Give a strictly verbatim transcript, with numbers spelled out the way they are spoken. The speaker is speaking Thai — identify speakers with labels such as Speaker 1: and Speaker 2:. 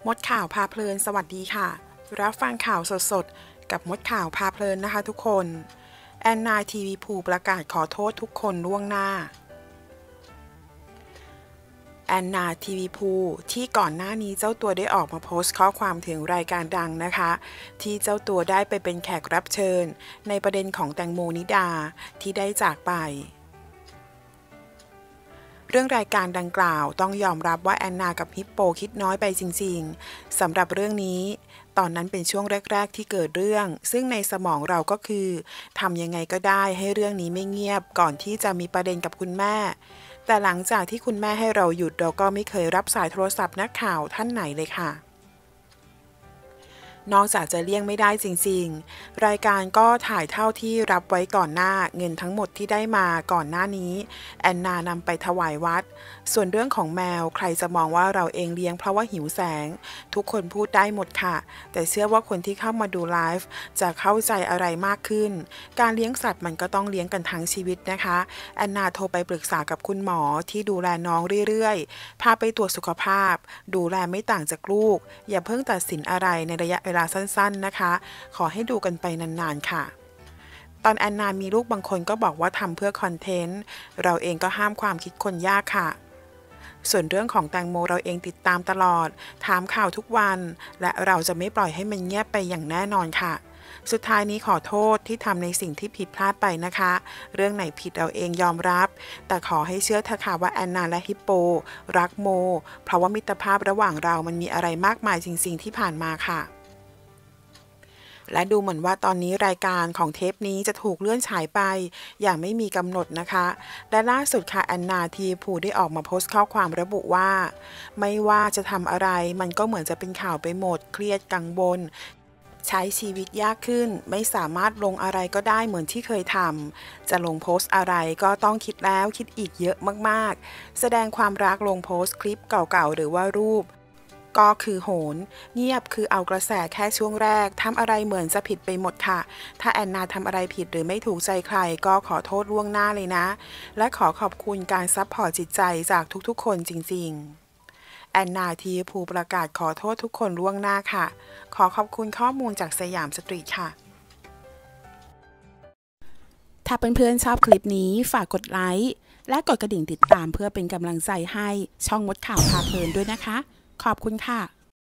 Speaker 1: มดข่าวพาเพลินสวัสดีค่ะรับฟังข่าวสดๆกับมดข่าวพาเพลินนะคะทุกคนแอนนาทีวีพูประกาศขอโทษทุกคนล่วงหน้าแอนนาทีวีพูที่ก่อนหน้านี้เจ้าตัวได้ออกมาโพสต์ข้อความถึงรายการดังนะคะที่เจ้าตัวได้ไปเป็นแขกรับเชิญในประเด็นของแตงโมนิดาที่ได้จากไปเรื่องรายการดังกล่าวต้องยอมรับว่าแอนนากับฮิปโปคิดน้อยไปจริงๆสำหรับเรื่องนี้ตอนนั้นเป็นช่วงแรกๆที่เกิดเรื่องซึ่งในสมองเราก็คือทำยังไงก็ได้ให้เรื่องนี้ไม่เงียบก่อนที่จะมีประเด็นกับคุณแม่แต่หลังจากที่คุณแม่ให้เราหยุดเราก็ไม่เคยรับสายโทรศัพท์นักข่าวท่านไหนเลยค่ะนอกจากจะเลี่ยงไม่ได้จริงๆรายการก็ถ่ายเท่าที่รับไว้ก่อนหน้าเงินทั้งหมดที่ได้มาก่อนหน้านี้แอนนานำไปถวายวัดส่วนเรื่องของแมวใครจะมองว่าเราเองเลี้ยงเพราะว่าหิวแสงทุกคนพูดได้หมดค่ะแต่เชื่อว่าคนที่เข้ามาดูไลฟ์จะเข้าใจอะไรมากขึ้นการเลี้ยงสัตว์มันก็ต้องเลี้ยงกันทั้งชีวิตนะคะแอนนาโทรไปปรึกษากับคุณหมอที่ดูแลน้องเรื่อยๆพาไปตรวจสุขภาพดูแลไม่ต่างจากลูกอย่าเพิ่งตัดสินอะไรในระยะเวลาสั้นๆนะคะขอให้ดูกันไปนานๆค่ะตอนแอนนามีลูกบางคนก็บอกว่าทำเพื่อคอนเทนต์เราเองก็ห้ามความคิดคนยากค่ะส่วนเรื่องของแตงโมเราเองติดตามตลอดถามข่าวทุกวันและเราจะไม่ปล่อยให้มันเงียบไปอย่างแน่นอนค่ะสุดท้ายนี้ขอโทษที่ทำในสิ่งที่ผิดพลาดไปนะคะเรื่องไหนผิดเราเองยอมรับแต่ขอให้เชื่อเถอะค่ะว่าแอนนาและฮิปโปรักโมเพราะว่ามิตรภาพระหว่างเรามันมีอะไรมากมายจริงๆที่ผ่านมาค่ะและดูเหมือนว่าตอนนี้รายการของเทปนี้จะถูกเลื่อนฉายไปอย่างไม่มีกำหนดนะคะและล่าสุดค่ะแอนนาทีพูได้ออกมาโพสต์ข้อความระบุว่าไม่ว่าจะทำอะไรมันก็เหมือนจะเป็นข่าวไปหมดเครียดกังวลใช้ชีวิตยากขึ้นไม่สามารถลงอะไรก็ได้เหมือนที่เคยทำจะลงโพสต์อะไรก็ต้องคิดแล้วคิดอีกเยอะมากๆแสดงความรักลงโพสต์คลิปเก่าๆหรือว่ารูปก็คือโหนเงียบคือเอากระแสแค่ช่วงแรกทำอะไรเหมือนจะผิดไปหมดค่ะถ้าแอนนาทำอะไรผิดหรือไม่ถูกใจใครก็ขอโทษล่วงหน้าเลยนะและขอขอบคุณการซัพพอร์ตจิตใจจากทุกๆคนจริงๆแอนนาทีพูประกาศขอโทษทุกคนล่วงหน้าค่ะขอขอบคุณข้อมูลจากสยามสตรีทค่ะถ้าเพื่อนๆชอบคลิปนี้ฝากกดไลค์และกดกระดิ่งติดตามเพื่อเป็นกำลังใจให้ช่องมดข่าวพาเพลินด้วยนะคะขอบคุณค่ะ